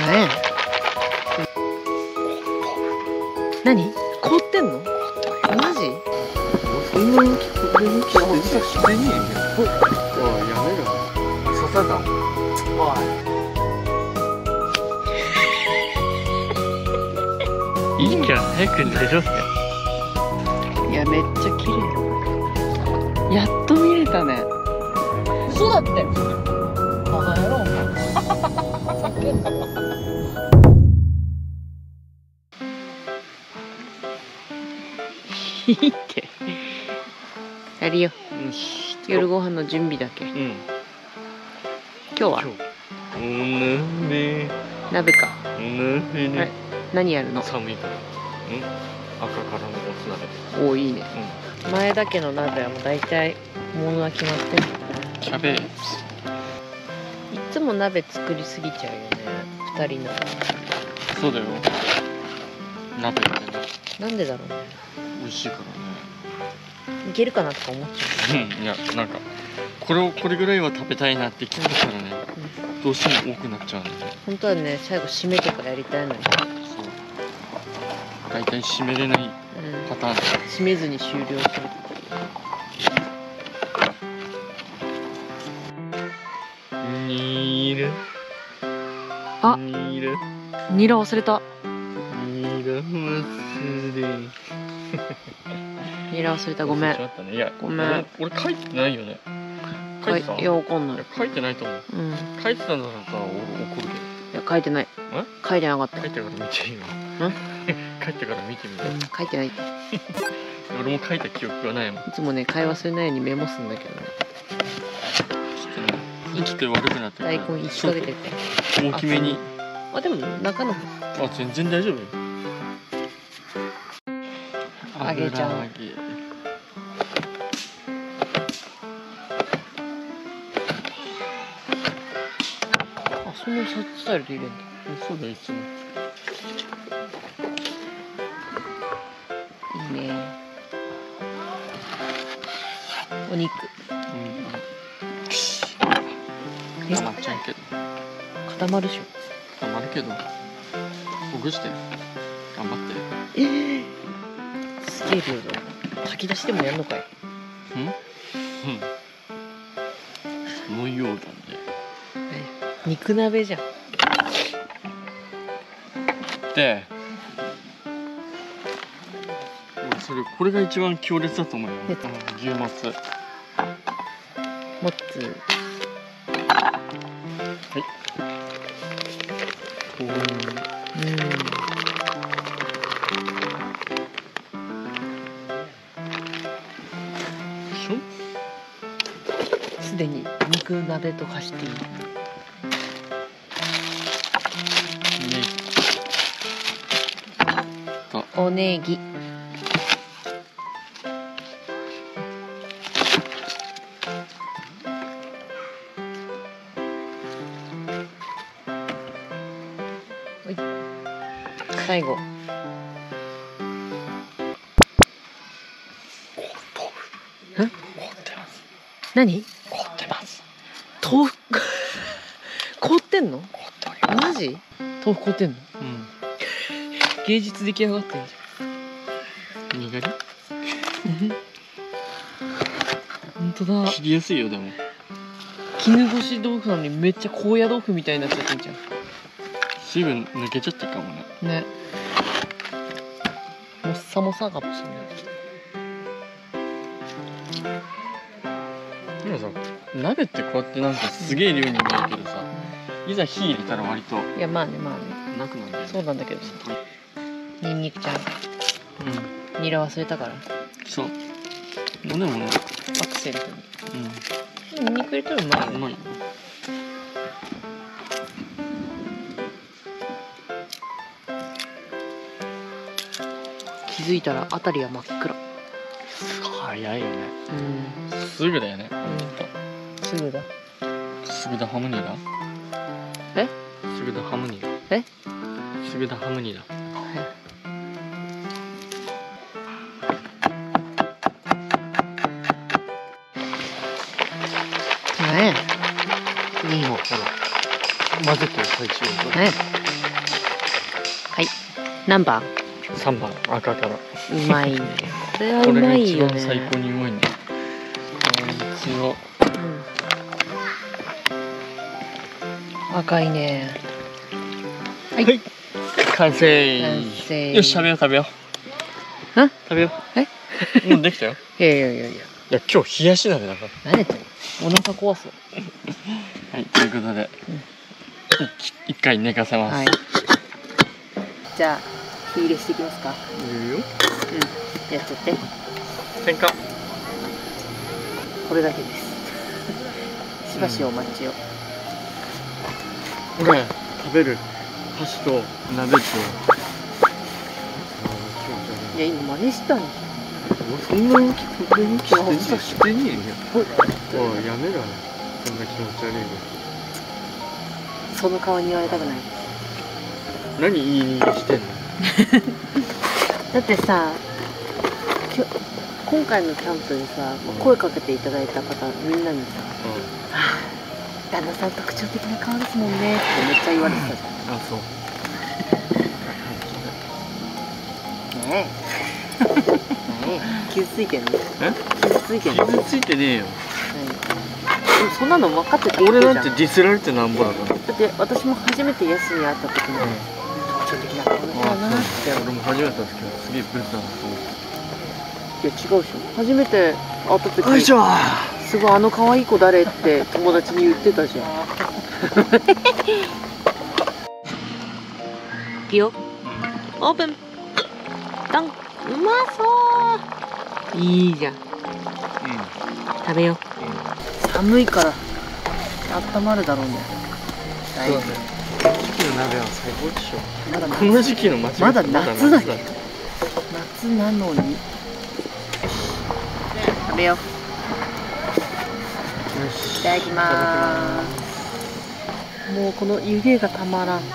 ねえ。何？凍ってんの？マジ？ そんなにこれに来てしてねえよ。おい、やめろ。刺さった。おいいじゃん、早く寝ろって。 いや、めっちゃ綺麗。やっと見れたね。嘘だって。バカ野郎。ふざけんな。いいって。やるよ。夜ご飯の準備だけ。今日は鍋か。何やるの？ 寒いから。赤からのもつ鍋。 おお、いいね。前田家の鍋はもう大体ものは決まってる。 キャベツ。 いつも鍋作りすぎちゃうよね。2人の。 そうだよ。鍋ってね。 なんでだろうね。 美味しいからね。 いけるかなとか思っちゃう。 いや、なんかこれぐらいは食べたいなって聞くからね、どうしても多くなっちゃうんで。本当はね、最後締めとかやりたいのに。そう。 大体締めれないパターン。 締めずに終了する。 ニール。 あ、 ニール。 ニラ忘れた。 ニラ忘れ。 ニラ忘れた、ごめん。 いや、ごめん。俺書いてないよね。書いてた？ いや、わかんない。 書いてないと思う。書いてたんだからさ、俺怒るけど。 いや、書いてない。書いてなかった。 書いてから見てみよう。書いてから見てみよう。 書いてない。 俺も書いた記憶がないもん。 いつもね、会話するないようにメモすんだけどね。 生きて悪くなってる。 大根生きかけてる。 大きめに。 あ、でも中の方。 あ、全然大丈夫よ。 揚げちゃう。あ、そのスタイルで入れるんだ。 そうだよ、いつも。 いいね。お肉。 固まっちゃうけど。 固まるでしょ。 固まるけど。ほぐして。頑張って。 すげえ量だ。炊き出しでもやんのかい。 そのようだね。 肉鍋じゃん。 で、俺これが一番強烈だと思うよ。牛モツ。 モツ。 はい。 すでに肉鍋と化している。おネギ。最後。何？ 凍ってます。 豆腐凍ってんの？マジ？豆腐凍ってんの？芸術出来上がってんじゃん。にがり？ 本当だ。 切りやすいよでも。 絹ごし豆腐なのにめっちゃ高野豆腐みたいになっちゃってんじゃん。 水分抜けちゃってるかもね。 ね。もっさもさかもしれない。 でもさ、鍋ってこうやってなんかすげえ量に見えるけどさ、いざ火入れたら割と。 いや、まあね、まあね。 なくなんだよね。 そうなんだけどさ。ニンニクちゃん。ニラ忘れたから。 そう。でもね。 アクセントに。ニンニク入れたらうまいよ。 うまいよ。 気づいたら辺りは真っ暗。 早いよね。すぐだよね。 すぐだ。 すぐだハムニだ。 え？ すぐだハムニだ。 え？ すぐだハムニだ。 ねえ。 今ほら混ぜてる最中。 ねえ。 はい何番 3番赤から。 うまいこれはうこれがまいよ一番最ね高にうまいんだ。一応赤いねはい完成。 完成よし食べよう食べよう。 ん食べよえう。もうできたよ。 いやいやいやいやいや今日冷やし鍋だから。 何やってんのお腹壊すわはいということで、一回寝かせます。 はいじゃあ火入れしていきますかいいよ。 やっちゃって点火。 これだけですしばしお待ちを、 俺食べる箸と鍋と。 いや今真似したんじそんな大きくこれにしてねえよ。 ゃんおいやめろよ。そんな気持ち悪いの。 その顔に言われたくない何いい匂いしてんの。 だってさ今回のキャンプでさ、声かけていただいた方みんなにさ「旦那さん特徴的な顔ですもんね」ってめっちゃ言われてたじゃんあそう。 ねえ傷ついてんのえ？ 傷ついてんの傷ついてねえよ。 でもそんなの分かってた俺なんてじゃんディスられてなんぼだから。 だって私も初めてヤスに会った時に特徴的な顔だったなって俺も初めてだったけどすげえブレたなと思って。 いや違うでしょ初めて会った時よいしょ。 すごい可愛い子誰って友達に言ってたじゃんいくよオープンドンうまそういいじゃん食べよう寒いから温まるだろうね大丈夫時期の鍋は最高でしょ。 まだこの時期の間違いまだ夏だけど夏なのに食べようよしいただきまーすもうこの湯気がたまらん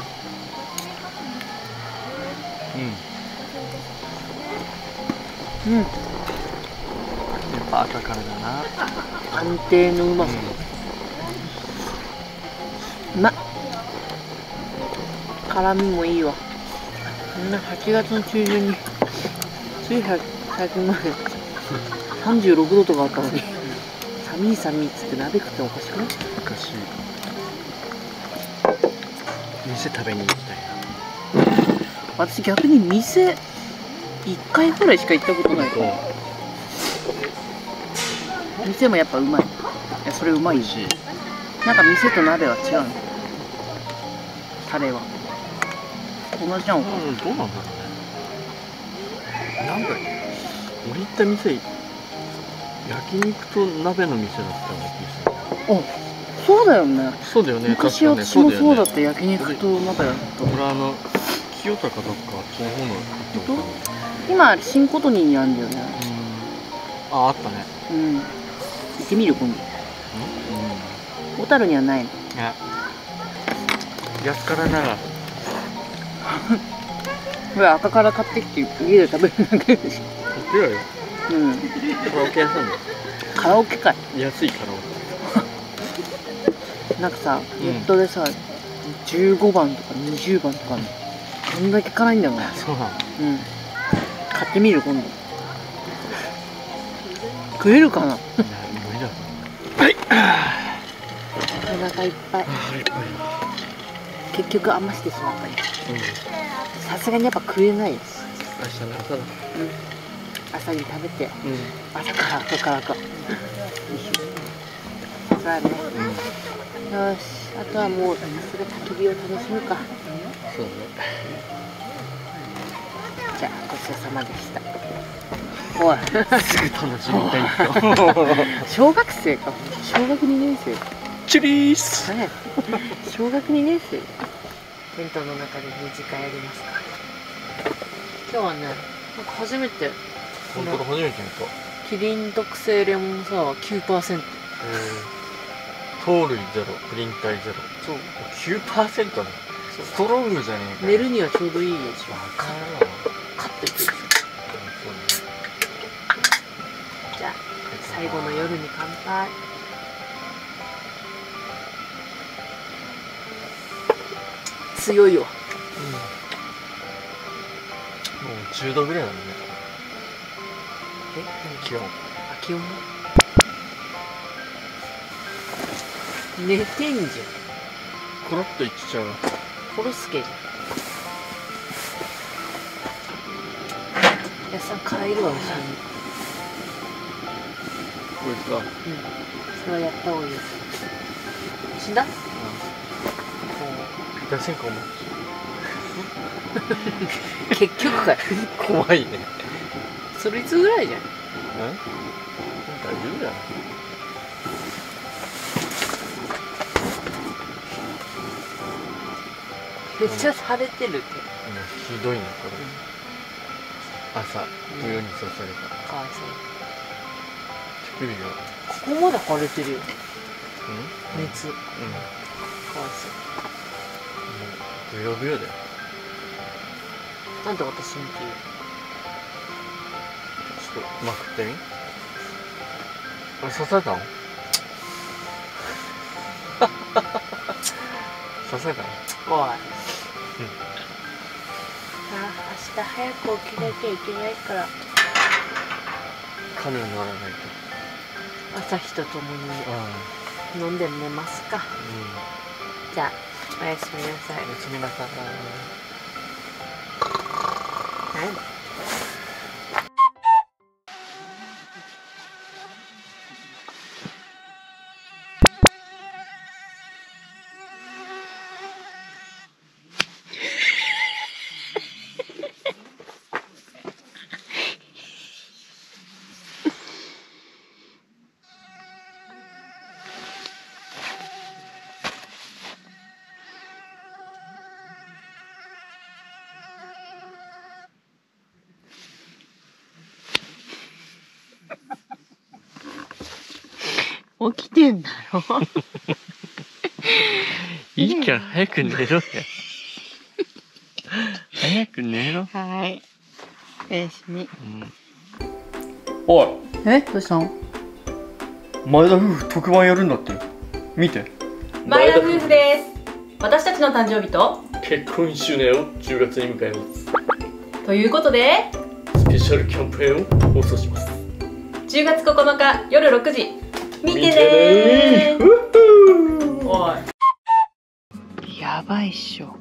やっぱ赤からだな。 安定のうまさ、うまっ辛みもいいわこんな8月の中旬につい最近まで36度とかあったのに寒い寒いっつって鍋食ってもおかしくない？ おかしい。店食べに行きたいな。 私逆に店1回ぐらいしか行ったことない店もやっぱうまい。いやそれうまいしなんか店と鍋は違うのタレは同じなのかな、 どうなんだろうね。なんか俺行った店焼肉と鍋の店だったような気がする。 あそうだよねそうだよね。 昔確かね私もそうだっよね。 た焼肉と鍋だった俺清高どっかその方の行ったことある。 今新コトニーにあるんだよねあったね。 うん行ってみる今度小樽にはないの安からならこれ赤から買ってきて家で食べるだけでし行くよよ。 ょうんカラオケ屋さんだよ。 カラオケかい安いカラオなんかさネットでさ15番とか20番とかねこんだけ辛いんだよねケ。そうなの。 うん買ってみる今度食えるかな無理だ。 お腹いっぱい結局余してしまったりさすがにやっぱ食えないです明日の朝だ。 朝に食べて朝から後からかそうだねよしあとはもうすぐ焚き火を楽しむかそうだね。 じゃあごちそうさまでしたおいすぐ楽しみたい人。 小学生か小学2年生チュリース。 ね小学2年生テントの中で2時間やりますか今日はねなんか初めて本当だ初めて見た。 キリン特製レモンサワー 9% 糖類ゼロプリン体ゼロそう 9% だ。ストロングじゃねえか。 寝るにはちょうどいいやつわかカッていくじゃあ最後の夜に乾杯強いよ 10度ぐらいなんだね。気温。 あ、気温寝てんじゃん。 コロッといっちゃう。 殺すけじゃん。やさん帰るわ、後ろに。 こいつは。 それはやった方がいいです。死んだ？ 出せんかも。 結局かよ。 怖いね。 それいつぐらいじゃん。 大丈夫やな。 めっちゃ腫れてるって。 ひどいねこれ。朝ブヨに刺された。 かわいそう。 手首が。 ここまで腫れてるよ。熱。かわいそう。 ブヨブヨだよ。 なんで私に聞いちょっとまくってみ。あ、刺されたの？刺されたの？ おい。明日早く起きなきゃいけないから。 カヌー乗らないと。 朝日とともに飲んで寝ますか。じゃあおやすみなさい。 おやすみなさい。 なんだ。起きてんだろ。 いいから早く寝ろよ。早く寝ろ。 はい。おやすみ。 おい、 え、どうしたの？ 前田夫婦特番やるんだって。見て。 前田夫婦です。私たちの誕生日と結婚1周年を10月に迎えます。 ということでスペシャルキャンペーンを放送します。 10月9日夜6時見てねー。おい、 やばいっしょ。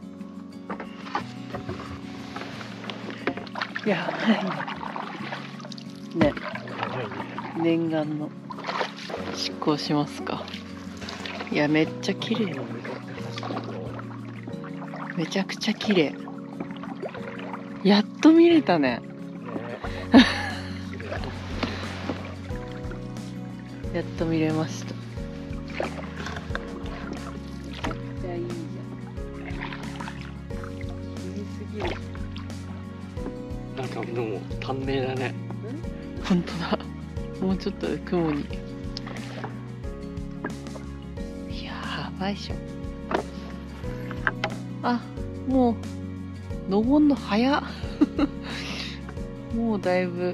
やばいね。ね、念願の執行しますか。いや、めっちゃ綺麗。めちゃくちゃ綺麗。やっと見れたね。やっと見れました。じゃあいいじゃん。見すぎる。 なんかでも短命だね。 本当だ。もうちょっとで雲に。やばいっしょ。あ、もう登んの早っ。もうだいぶ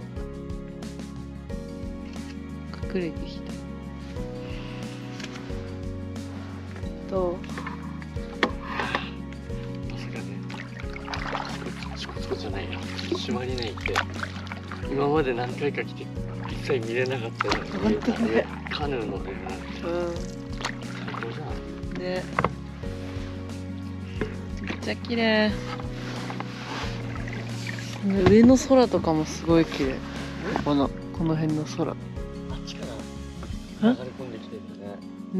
隠れてきた。どう？ まさかね、チコチコじゃないな、島にないって今まで何回か来て一切見れなかったのに見れたね。カヌー乗れるなんて最高じゃんね。めっちゃ綺麗。上の空とかもすごい綺麗。この辺の空。 あっちから流れ込んできてるね。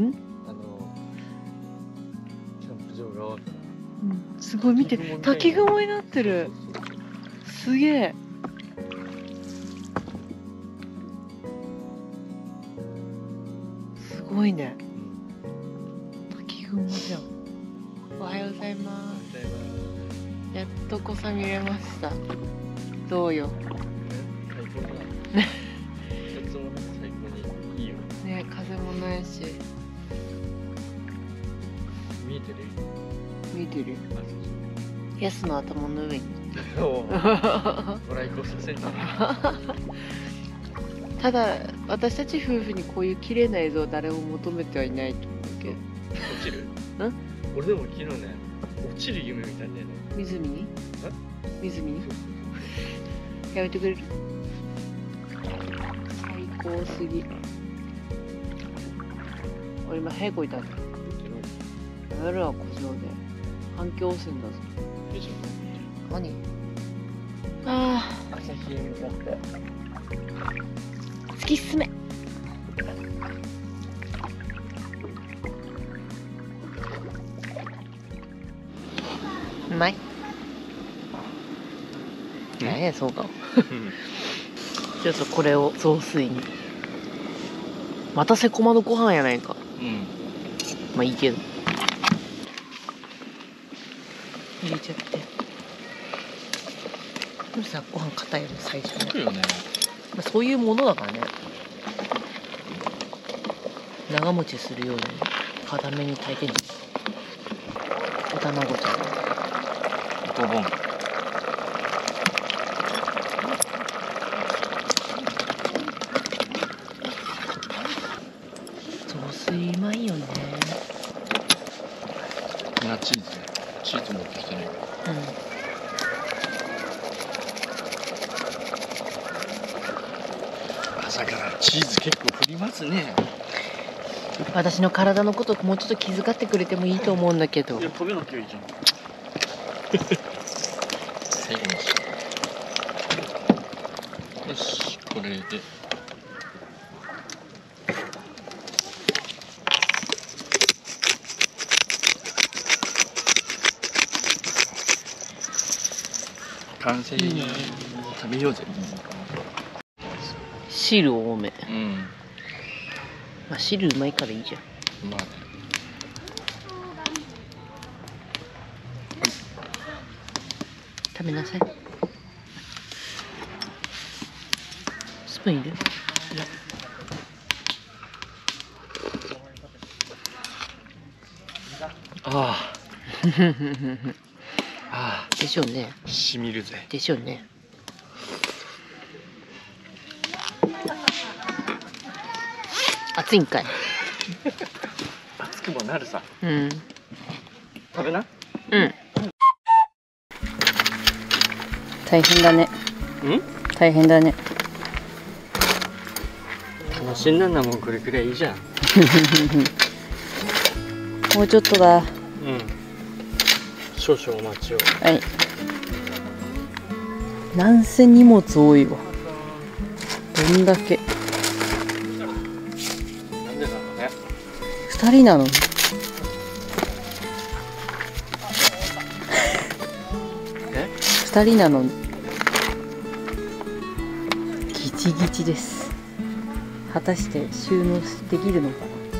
キャンプ場側から。 すごい、見て、滝雲になってる。すげえ。すごいね。滝雲じゃん。おはようございます。やっとこさ見れました。どうよ。 最高だ。一つもね、最高にいいよ。 ね、風もないし。 見えてる？ 見てる。ヤスの頭の上に。 ご来光させたね。 ただ私たち夫婦にこういう綺麗な映像を誰も求めてはいないと思うけど。 落ちる？俺でも昨日ね、落ちる夢見たんだよね。 湖に？湖に？ やめてくれる？最高すぎ。俺今屁こいたんだ。やめろよ、こちらで。反響汚染だぞ。何？ああ。 朝日へ向かって。 突き進め。うまい。何やそうか。ちょっとこれを雑炊に。またセコマのご飯やないか。 うん。 まあいいけど。入れちゃって。でもさ、ご飯硬いよね、最初ね。 いいよね。 まあ、そういうものだからね。長持ちするように固めに炊いてんじゃん。お卵ちゃん。 ドボン。 雑炊うまいよね。 なチーズ。チーズ持ってきてないから。 うん。 朝からチーズ結構振りますね。 私の体のこともうちょっと気遣ってくれてもいいと思うんだけど。 いや、食べなきゃいいじゃん。最後にしよう。よし、これで。完成。いいね。食べようぜ。 汁多め。 うん。 まあ汁うまいからいいじゃん。 まあね。 食べなさい。スプーンいる？いや。 ああ。 でしょうね。 しみるぜ。 でしょうね。熱いんかい。 熱くもなるさ。 うん。 食べな。 うん。大変だね。 うん？ 大変だね。 楽しんだんだもん、これくらいいいじゃん。 もうちょっとだ。 うん。少々お待ちを。 はい。なんせ荷物多いわ。どんだけ。 なんでだろうね。 2人なのに。 え ？2人なのに。ギチギチです。果たして収納できるのか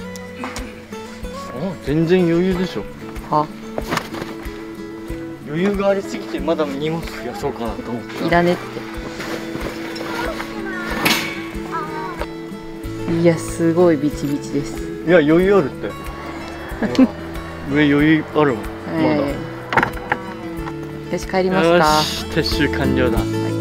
全然余裕でしょ。 な。は？ 余裕がありすぎてまだ荷物増やそうかなと思って。 いらねって。いや、すごいビチビチです。 いや、余裕あるって。上余裕あるもん。まだ。 よし、帰りますか。 よし、撤収完了だ。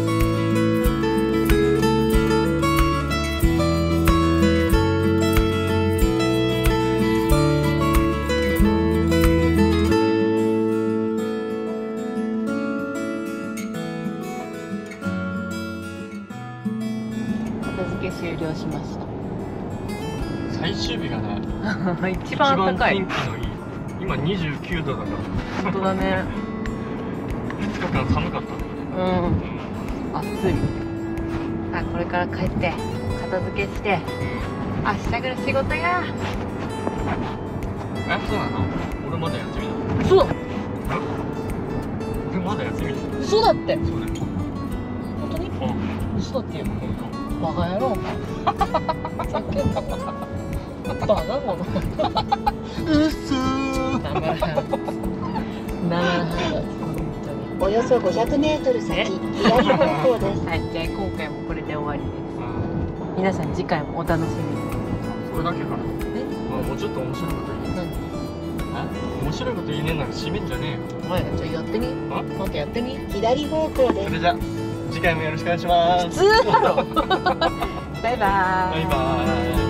片付け終了しました。 最終日がね、 一番暖かい。 天気のいい。今29度だから。 本当だね。 2日間寒かったんだよね。 うん。暑い。あ、これから帰って片付けして明日から仕事や。 そうなの？俺まだ休みだ。 嘘だ。 俺まだ休みだ。 嘘だって。 そうだよ。 本当に？ うん。 嘘だってよ。バカ野郎。ふざけんな。バカ者。 嘘。 生半可。 およそ500メートル先、左方向です。 はい、じゃあ今回もこれで終わりです。皆さん次回もお楽しみに。 それだけかな。もうちょっと面白いこと言え。面白いこと言えねえなら閉めんじゃねえよ。 はい、じゃあやってみ。なんかやってみ。 左方向です。 それじゃ次回もよろしくお願いします。 普通だろ。バイバーイ。 バイバーイ。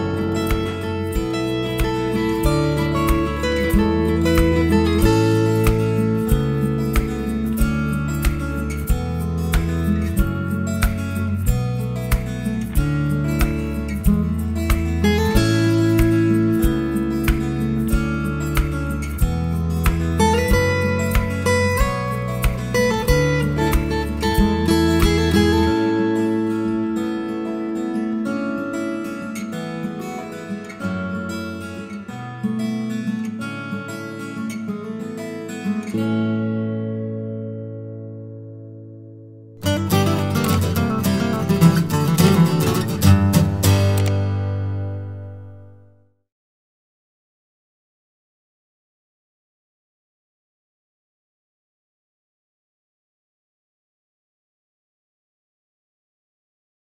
す。